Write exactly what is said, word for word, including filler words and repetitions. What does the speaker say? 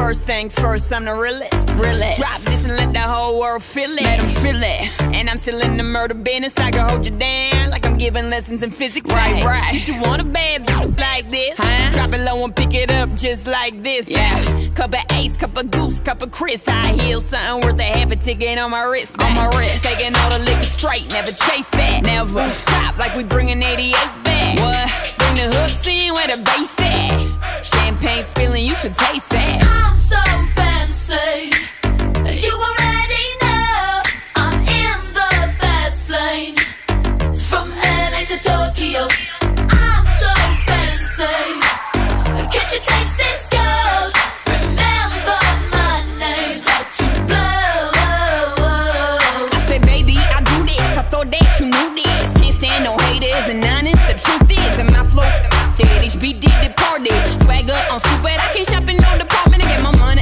First things first, I'm the realest. realest. Drop this and let the whole world feel it. Let them feel it. And I'm still in the murder business. I can hold you down like I'm giving lessons in physics. Right, right. You should want a bad bitch like this. Huh? Drop it low and pick it up just like this. Yeah. Cup of Ace, cup of Goose, cup of Chris. I heal something worth a half a ticket on my wrist. On my wrist. Taking all the liquor straight, never chase that. Never. Top like we bringing eighty-eight back. What? Bring the hooks in where the bass at. Champagne spilling, you should taste that. I'm so fancy, you already know. I'm in the fast lane, from L A to Tokyo. I'm so fancy, can't you taste this gold? Remember my name, how to blow. I said, baby, I do this, I thought that you knew this. Can't stand no haters and honest, the truth is that my flow, H B did the party. Swagger on stupid, I can't shop in no department to get my money.